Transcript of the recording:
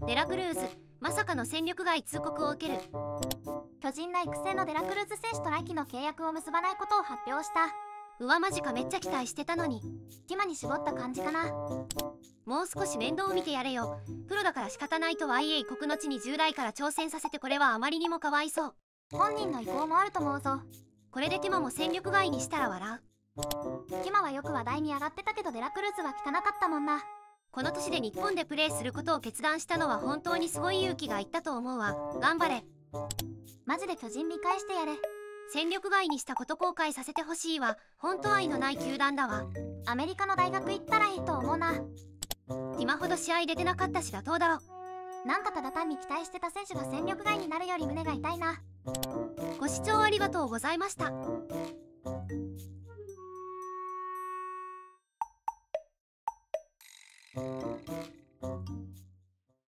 デラクルーズ、まさかの戦力外通告を受ける。 巨人内育成のデラクルーズ選手と来季の契約を結ばないことを発表した。 うわマジか、めっちゃ期待してたのに。 ティマに絞った感じかな。 もう少し面倒を見てやれよ。プロだから仕方ないとはいえ異国の地に10代から挑戦させて、これはあまりにもかわいそう。 本人の意向もあると思うぞ。 これでティマも戦力外にしたら笑う。 ティマはよく話題に上がってたけどデラクルーズは汚かったもんな。 この年で日本でプレーすることを決断したのは本当にすごい勇気がいったと思うわ。頑張れ。 マジで巨人見返してやれ。 戦力外にしたこと後悔させてほしいわ。本当愛のない球団だわ。 アメリカの大学行ったらいいと思うな。 ティマほど試合出てなかったし妥当だろ。 なんかただ単に期待してた選手が戦力外になるより胸が痛いな。 ご視聴ありがとうございました。